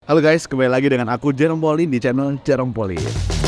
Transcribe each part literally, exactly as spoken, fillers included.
Halo guys, kembali lagi dengan aku Jerome Pauline di channel Jerome Pauline.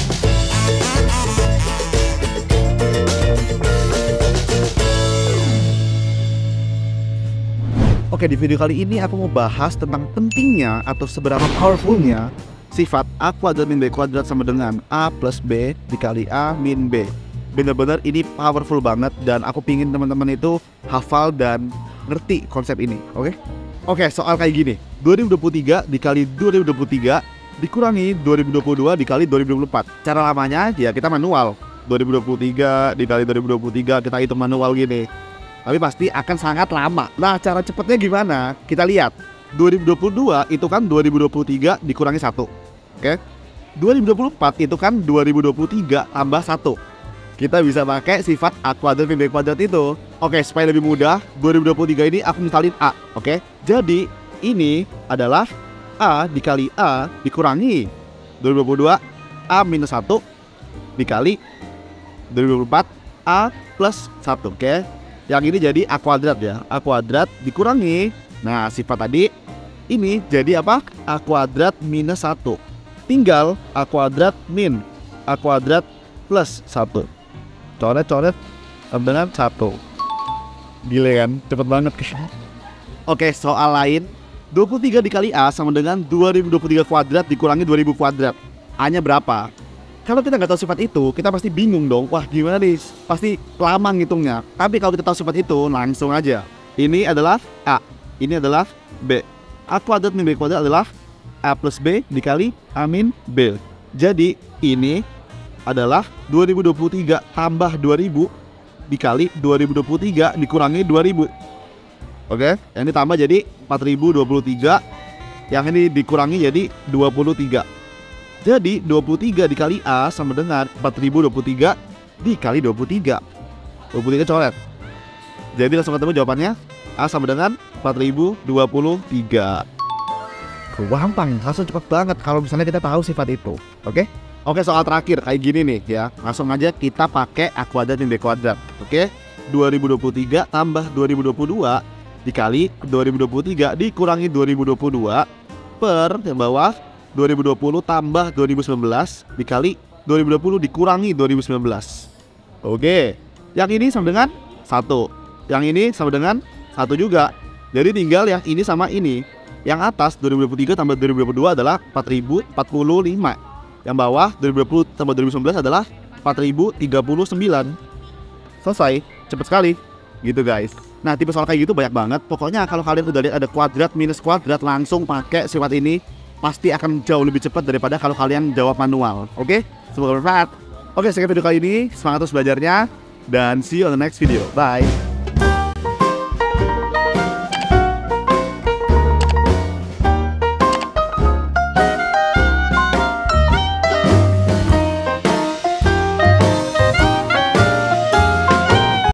Oke, di video kali ini aku mau bahas tentang pentingnya atau seberapa powerfulnya sifat A kuadrat min B kuadrat sama dengan A plus B dikali A min B. Bener-bener ini powerful banget dan aku pingin teman-teman itu hafal dan ngerti konsep ini, oke? Oke, soal kayak gini, dua ribu dua puluh tiga dikali dua ribu dua puluh tiga dikurangi dua ribu dua puluh dua dikali dua ribu dua puluh empat. Cara lamanya ya kita manual, dua ribu dua puluh tiga dikali dua ribu dua puluh tiga kita hitung manual gini. Tapi pasti akan sangat lama. Nah, cara cepetnya gimana? Kita lihat, dua ribu dua puluh dua itu kan dua ribu dua puluh tiga dikurangi satu. Oke, dua ribu dua puluh empat itu kan dua ribu dua puluh tiga tambah satu. Kita bisa pakai sifat A kuadrat min B kuadrat itu. Oke, supaya lebih mudah, dua ribu dua puluh tiga ini aku misalin A. Oke, jadi ini adalah A dikali A dikurangi dua ribu dua puluh dua A minus satu dikali dua ribu dua puluh empat A plus satu. Oke, yang ini jadi A kuadrat ya, A kuadrat dikurangi. Nah, sifat tadi ini jadi apa? A kuadrat minus satu. Tinggal A kuadrat min A kuadrat plus satu. Coret-coret dengan satu. Gile kan? Cepet banget. Oke, soal lain, dua puluh tiga dikali A sama dengan dua ribu dua puluh tiga kuadrat dikurangi dua ribu kuadrat. A-nya berapa? Kalau kita nggak tahu sifat itu, kita pasti bingung dong. Wah, gimana nih? Pasti lama ngitungnya. Tapi kalau kita tahu sifat itu, langsung aja. Ini adalah A, ini adalah B. A kuadrat min B kuadrat adalah A plus B dikali A min B. Jadi ini adalah dua ribu dua puluh tiga tambah dua ribu dikali dua ribu dua puluh tiga dikurangi dua ribu. Oke, yang ini tambah jadi empat ribu dua puluh tiga. Yang ini dikurangi jadi dua puluh tiga. Jadi dua puluh tiga dikali A sama dengan empat ribu dua puluh tiga dikali dua puluh tiga. dua puluh tiga coret. Jadi langsung ketemu jawabannya. A sama dengan empat ribu dua puluh tiga. Gampang, langsung cepat banget kalau misalnya kita tahu sifat itu. Oke? Oke, soal terakhir kayak gini nih ya. Langsung aja kita pakai A kuadrat min B kuadrat. Oke, dua ribu dua puluh tiga tambah dua ribu dua puluh dua dikali dua ribu dua puluh tiga dikurangi dua ribu dua puluh dua per yang bawah dua ribu dua puluh tambah dua ribu sembilan belas dikali dua ribu dua puluh dikurangi dua ribu sembilan belas. Oke, yang ini sama dengan satu. Yang ini sama dengan satu juga. Jadi tinggal yang ini sama ini. Yang atas dua ribu dua puluh tiga tambah dua ribu dua puluh dua adalah empat ribu empat puluh lima. Yang bawah dua ribu dua puluh tambah dua ribu sembilan belas adalah empat ribu tiga puluh sembilan. Selesai, cepet sekali. Gitu guys. Nah, tipe soal kayak gitu banyak banget. Pokoknya kalau kalian udah lihat ada kuadrat minus kuadrat, langsung pakai sifat ini. Pasti akan jauh lebih cepat daripada kalau kalian jawab manual. Oke? Semoga bermanfaat. Oke, sekian video kali ini. Semangat terus belajarnya. Dan see you on the next video. Bye.